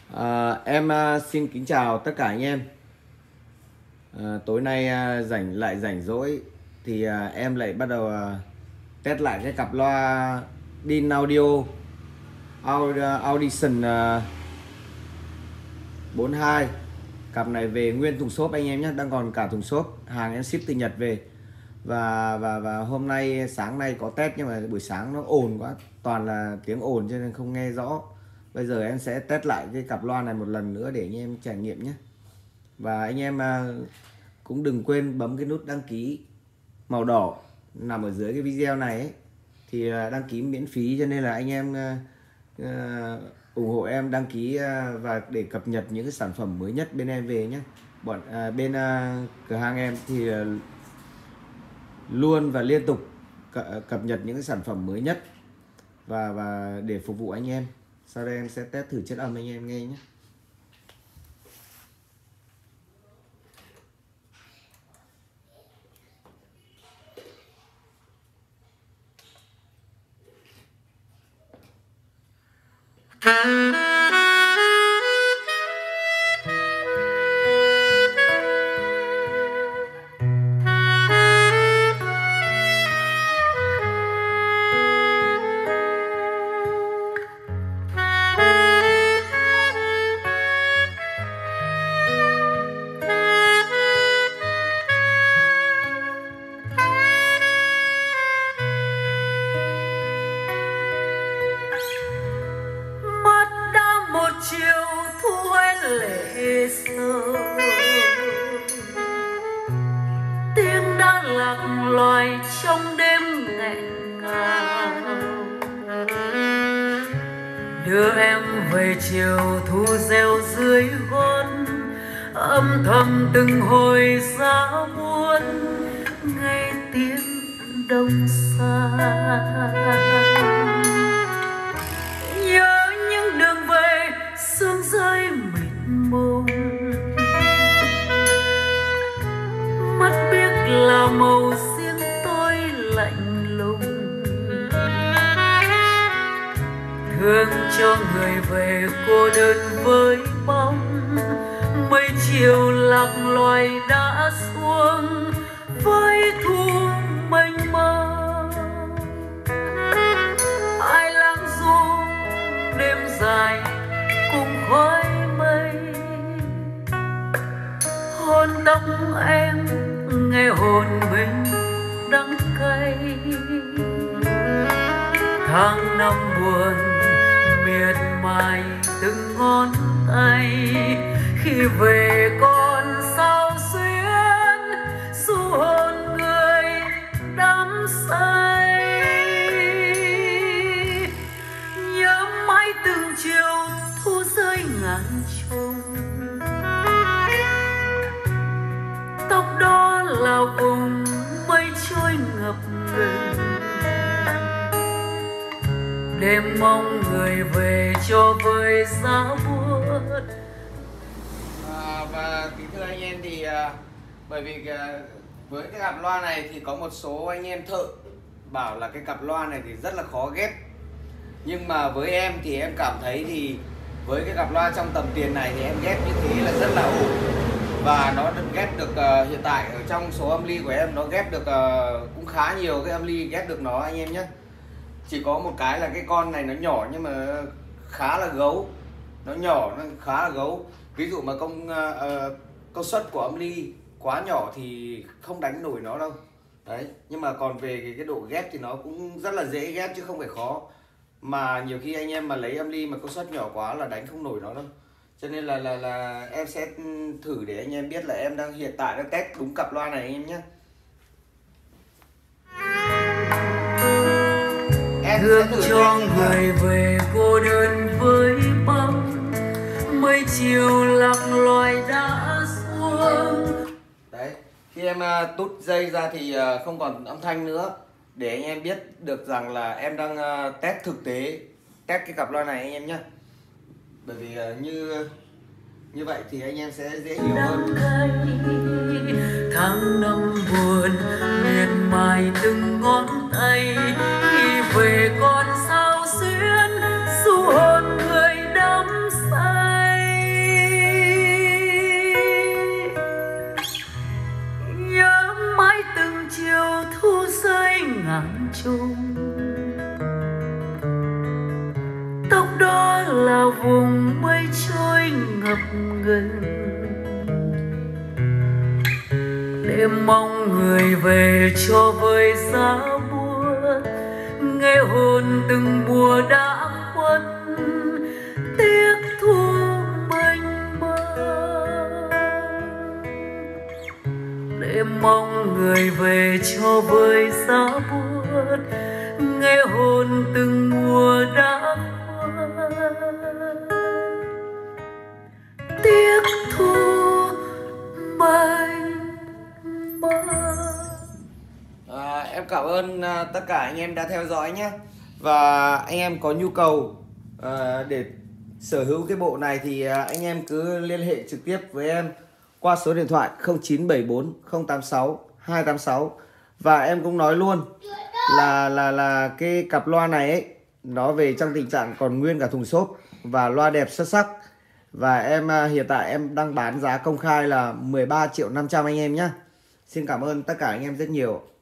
Em xin kính chào tất cả anh em. Tối nay rảnh rỗi thì em lại bắt đầu test lại cái cặp loa DIN Audio Audition 42. Cặp này về nguyên thùng xốp anh em nhé, đang còn cả thùng xốp, hàng em ship từ Nhật về. Và hôm nay sáng nay có test nhưng mà buổi sáng nó ồn quá, toàn là tiếng ồn cho nên không nghe rõ. Bây giờ em sẽ test lại cái cặp loa này một lần nữa để anh em trải nghiệm nhé. Và anh em cũng đừng quên bấm cái nút đăng ký màu đỏ nằm ở dưới cái video này ấy. Thì đăng ký miễn phí cho nên là anh em ủng hộ em đăng ký và để cập nhật những cái sản phẩm mới nhất bên em về nhé. Bên cửa hàng em thì luôn và liên tục cập nhật những cái sản phẩm mới nhất và để phục vụ anh em. Sau đây em sẽ test thử chất âm anh em nghe nhé. Chiều thu em lệ sầu, tiếng đã lạc loài trong đêm nghẹn ngào, đưa em về chiều thu reo dưới gót, âm thầm từng hồi giá buồn nghe tiếng đông xa. Sương rơi mịt mùng, mắt biếc là màu riêng tôi lạnh lùng, thương cho người về cô đơn với bóng mây chiều lạc loài đã xuống với thu mênh mông. Ai lãng du đêm dài cùng khói mây, hôn tóc em nghe hồn mình đắng cay. Tháng năm buồn miệt mài từng ngón tay, khi về con sao xuyến du hồn người đắm say. Nhớ mãi từng chiều thu rơi ngàn trùng, tóc đó là vùng mây trôi ngập ngừng, đêm mong người về cho vơi giá buốt. Và kính thưa anh em thì bởi vì với cái cặp loa này thì có một số anh em thợ bảo là cái cặp loa này thì rất là khó ghép, nhưng mà với em thì em cảm thấy thì với cái cặp loa trong tầm tiền này thì em ghép như thế là rất là ổn. Và nó được ghép được hiện tại ở trong số âm ly của em nó ghép được cũng khá nhiều cái âm ly ghép được nó anh em nhé. Chỉ có một cái là cái con này nó nhỏ nhưng mà khá là gấu, nó nhỏ nó khá là gấu. Ví dụ mà công suất của âm ly quá nhỏ thì không đánh nổi nó đâu đấy. Nhưng mà còn về cái độ ghép thì nó cũng rất là dễ ghép chứ không phải khó. Mà nhiều khi anh em mà lấy âm ly mà công suất nhỏ quá là đánh không nổi nó đâu. Cho nên là em sẽ thử để anh em biết là em đang hiện tại đang test đúng cặp loa này anh em nhé. Em thương cho người về cô đơn với bóng mây chiều lạc loài đã xuống. Đấy, khi em tút dây ra thì không còn âm thanh nữa, để anh em biết được rằng là em đang test thực tế, test cái cặp loa này anh em nhé. Bởi vì như vậy thì anh em sẽ dễ hiểu hơn. Tháng năm buồn miệt mài từng ngón tay, khi về con sao xuyến du hồn người đắm say. xa là vùng mây trôi ngập ngừng, để mong người về cho vơi giá buốt, nghe hồn từng mùa đã khuất tiếc thu mênh mang, để mong người về cho vơi giá buốt, nghe hồn từng mùa đã khuất tiếc thu mênh mang. Em cảm ơn tất cả anh em đã theo dõi nhé. Và anh em có nhu cầu để sở hữu cái bộ này thì anh em cứ liên hệ trực tiếp với em qua số điện thoại 0974 086 286. Và em cũng nói luôn là cái cặp loa này ấy, nó về trong tình trạng còn nguyên cả thùng xốp và loa đẹp xuất sắc. Và em hiện tại em đang bán giá công khai là 13.500.000 anh em nhé. Xin cảm ơn tất cả anh em rất nhiều.